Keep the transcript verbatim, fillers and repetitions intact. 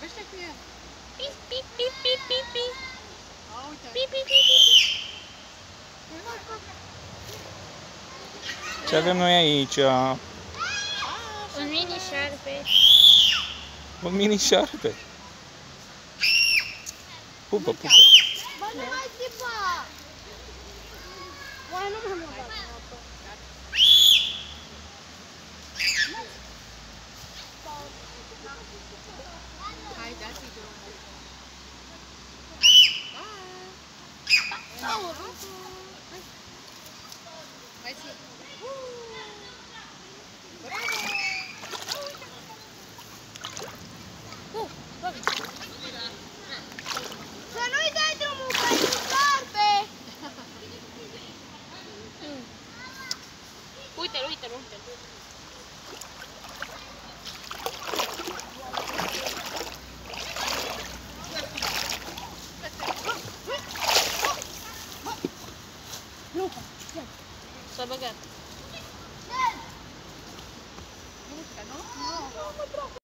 Vorbește cu el. Pi, pi, pi, pi, pi, pi. A, uite. Pi, pi, pi, pi. Ce avem noi aici? Un mini șarpe. Un mini șarpe. Pupă, pupă. Bă, nu mai țipa! Bă, nu mai mă bag în apă. Hai, dați-i drumul. Hai zi. Să nu-i dai drumul pentru șarpe! Uite-l, uite-l, uite-l. S-a băgat.